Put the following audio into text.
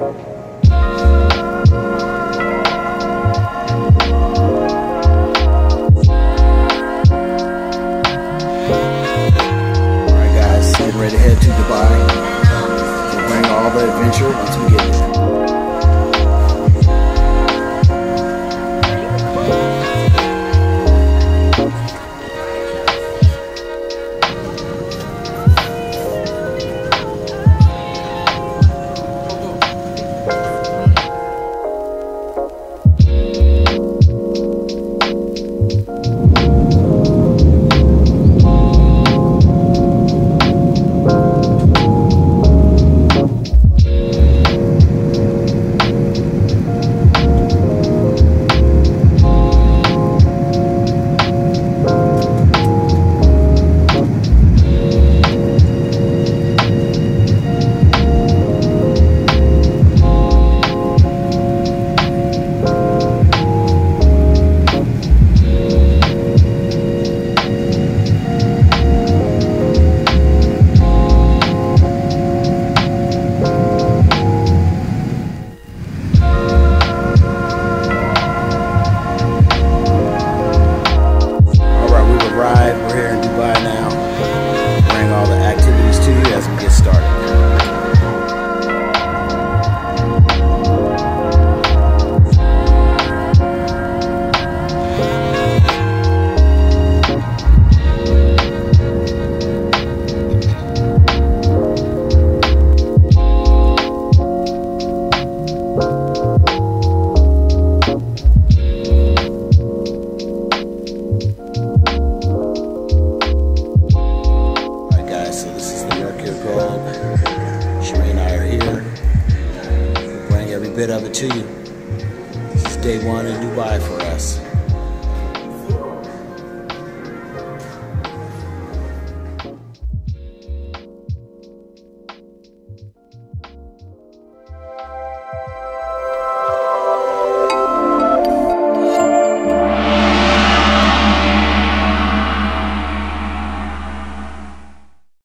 Ready to head to Dubai. We'll bring all the adventure once we get there. We're here in Dubai now. Bring all the activities to you as we get started. Bit of it to you. This is day one in Dubai for us.